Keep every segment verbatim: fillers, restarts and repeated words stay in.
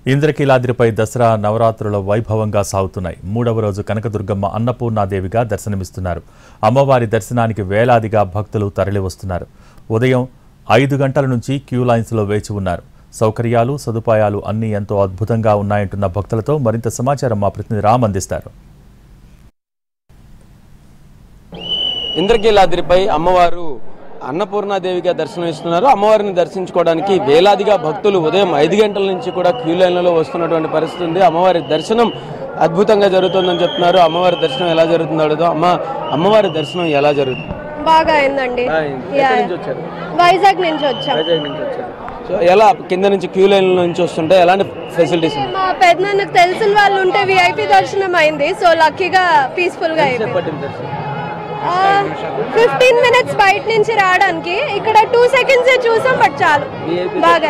ఇంద్రకీలాద్రిపై దసరా నవరాత్రుల వైభవంగా సాగుతున్నాయి. మూడవ రోజు కనకదుర్గమ్మ అన్నపూర్ణాదేవిగా దర్శనమిస్తున్నారు. అమ్మవారి దర్శనానికి వేలాదిగా భక్తులు తరలివస్తున్నారు. ఉదయం ఐదు గంటల నుంచి క్యూ లైన్స్లో వేచి ఉన్నారు. సౌకర్యాలు సదుపాయాలు అన్నీ ఎంతో అద్భుతంగా ఉన్నాయంటున్న భక్తులతో మరింత సమాచారం మా ప్రతినిధి రామ్ అందిస్తారు. ఇంద్రకీలాద్రిపై అమ్మవారు అన్నపూర్ణాదేవిగా దర్శనమిస్తున్నారు. అమ్మవారిని దర్శించుకోవడానికి వేలాదిగా భక్తులు ఉదయం ఐదు గంటల నుంచి కూడా క్యూ లైన్లలో వస్తున్నటువంటి పరిస్థితి ఉంది. అమ్మవారి దర్శనం అద్భుతంగా జరుగుతుందని చెప్తున్నారు. అమ్మవారి దర్శనం ఎలా జరుగుతుందో అడుగుదాం. అమ్మ అమ్మవారి దర్శనం ఎలా జరుగుతుంది? బాగా అయిందండి. వైజాగ్ నుంచి వచ్చాం. వైజాగ్ నుంచి వచ్చారు. సో ఎలా కింద నుంచి క్యూ లైన్ నుంచి వస్తుంటే ఎలాంటి ఫెసిలిటీస్? మా పెద్దనాన్నకు తెలిసిన వాళ్ళు ఉంటే విఐపి దర్శనం అయింది. సో లక్కీగా పీస్ఫుల్ గా అయిపోయింది. ఫిఫ్టీన్ మినిట్స్ బయట నుంచి రావడానికి ఇక్కడ టూ సెకండ్స్ చూసాం, బట్ చాలు బాగా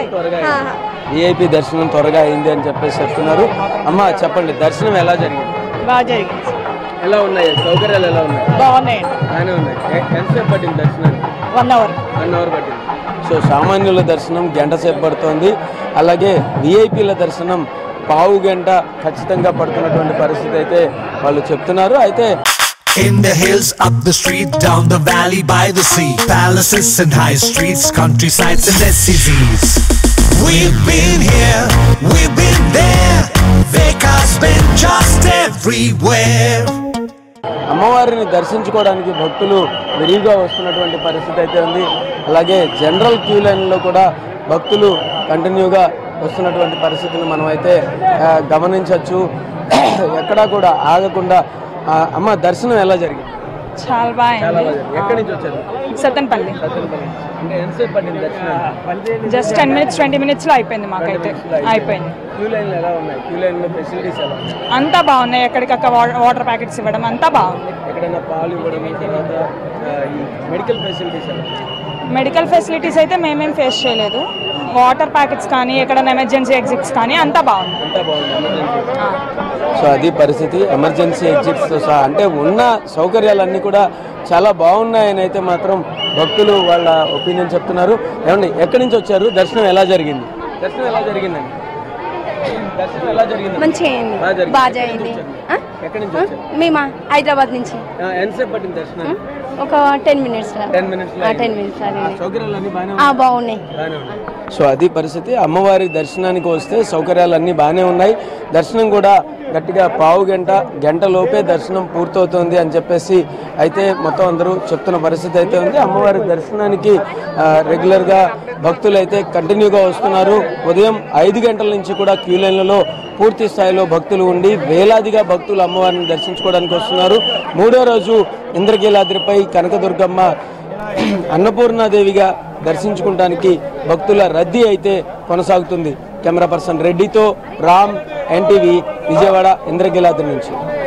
విఐపి దర్శనం త్వరగా అయింది అని చెప్పేసి చెప్తున్నారు. అమ్మ చెప్పండి, దర్శనం ఎలా జరిగింది? బాగా జరిగింది. ఎలా ఉన్నాయి సౌకర్యాలు? ఎలా ఉన్నాయి? బాగున్నాయి. బాగానే ఉన్నాయి. ఎంతసేపు పట్టింది దర్శనానికి? వన్ అవర్ వన్ అవర్ పట్టింది. సో సామాన్యుల దర్శనం గంట సేపు పడుతోంది. అలాగే విఐపీల దర్శనం పావు గంట ఖచ్చితంగా పడుతున్నటువంటి పరిస్థితి అయితే వాళ్ళు చెప్తున్నారు. అయితే In the hills, up the street, down the valley, by the sea, palaces and high streets, countrysides and S C Zs. We've been here, we've been there, Veka's been just everywhere. అమ్మవారిని దర్శించుకోవడానికి భక్తులు విరివిగా వస్తున్నటువంటి పరిస్థితి అయితే ఉంది. అలాగే general queue లైన్లో కూడా భక్తులు కంటిన్యూగా వస్తున్నటువంటి పరిస్థితిని మనం అయితే గమనించవచ్చు. ఎక్కడా కూడా ఆగకుండా. అమ్మ దర్శనం ఎలా జరిగింది? చాలా బాగా. ఎక్కడి నుంచి వచ్చారు? సత్తెనపల్లి. అంటే ఎంతసేపు పట్టింది దర్శనం? Just ten minutes twenty minutes లో అయిపోయింది. మాకైతే అయిపోయింది. క్యూ లైన్లు ఎలా ఉన్నాయి? క్యూ లైన్లో ఫెసిలిటీస్ ఎలా ఉన్నాయి? అంతా బాగున్నాయి. ఎక్కడికక్కడ వాటర్ ప్యాకెట్స్ ఇవ్వడం అంతా బాగుంది. ఎక్కడైనా పాలు ఇవ్వడం, తర్వాత ఈ మెడికల్ ఫెసిలిటీస్ ఎలా? మెడికల్ ఫెసిలిటీస్ అయితే మేమేం ఫేస్ చేయలేదు. వాటర్ ప్యాకెట్స్ కానీ ఎక్కడైనా ఎమర్జెన్సీ ఎగ్జిట్స్ కానీ అంతా బాగుంది. అంతా బాగుంది. సో అది పరిస్థితి. ఎమర్జెన్సీ ఎగ్జిట్స్తో సహా అంటే ఉన్న సౌకర్యాలన్నీ కూడా చాలా బాగున్నాయని అయితే మాత్రం భక్తులు వాళ్ళ ఒపీనియన్ చెప్తున్నారు. ఏమండి ఎక్కడి నుంచి వచ్చారు? దర్శనం ఎలా జరిగింది? దర్శనం ఎలా జరిగిందండి? దర్శనం ఎలా జరిగింది? మంచిగా అయింది. బాగా జరిగింది. ఎక్కడి నుంచి వచ్చారు? మేమా హైదరాబాద్ నుంచి. ఎంతసేపు పట్టింది దర్శనం? ఒక ten minutes ten minutes ten minutes సౌకర్యాలన్నీ బాగున్నాయి. సో అది పరిస్థితి. అమ్మవారి దర్శనానికి వస్తే సౌకర్యాలన్నీ బాగానే ఉన్నాయి. దర్శనం కూడా గట్టిగా పావు గంట గంట లోపే దర్శనం పూర్తవుతుంది అని చెప్పేసి అయితే మొత్తం అందరూ చెప్తున్న పరిస్థితి అయితే ఉంది. అమ్మవారి దర్శనానికి రెగ్యులర్గా భక్తులు అయితే కంటిన్యూగా వస్తున్నారు. ఉదయం ఐదు గంటల నుంచి కూడా క్యూ లైన్లలో పూర్తి స్థాయిలో భక్తులు ఉండి వేలాదిగా భక్తులు అమ్మవారిని దర్శించుకోవడానికి వస్తున్నారు. మూడో రోజు ఇంద్రకీలాద్రిపై కనకదుర్గమ్మ అన్నపూర్ణాదేవిగా దర్శించుకోవడానికి భక్తుల రద్దీ అయితే కొనసాగుతుంది. కెమెరా పర్సన్ రెడ్డితో రామ్, ఎన్టీవీ, విజయవాడ, ఇంద్రకీలాద్రి నుంచి.